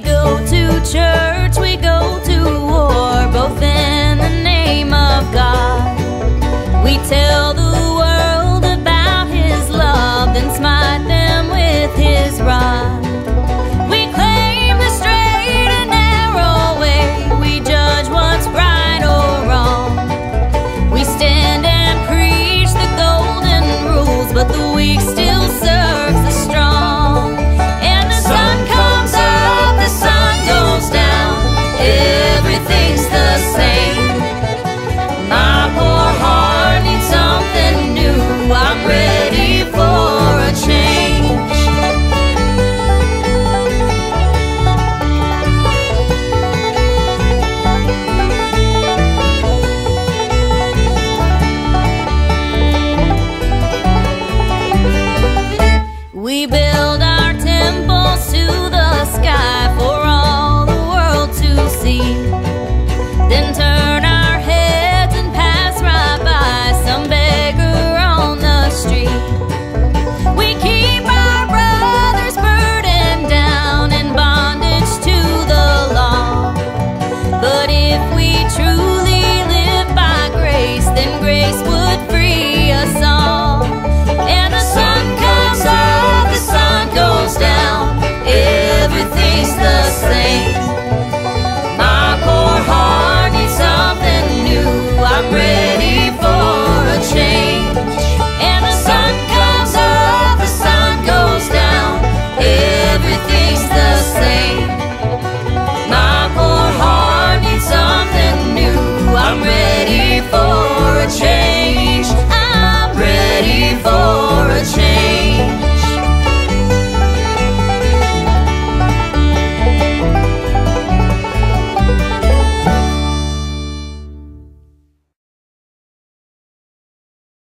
go to church, we go to war, both in the name of God. We tell the world about His love, then smite them with His rod. We claim the straight and narrow way, we judge what's right or wrong. We stand and preach the golden rules, but the weak still serves the strong. And the sun comes up, the sun goes down, everything's the same. My poor heart needs something new, I'm ready for a change. We build our temples to the sky for all the world to see, then turn our heads and pass right by some beggar on the street. We keep our brothers burdened down in bondage to the law, but if we truly live by grace, then grace would free us all. And the sun comes up, the sun goes down, everything's the same. My poor heart needs something new, I'm ready for a change. And the sun comes up, the sun goes down, everything's the same. My poor heart needs something new, I'm ready for a change.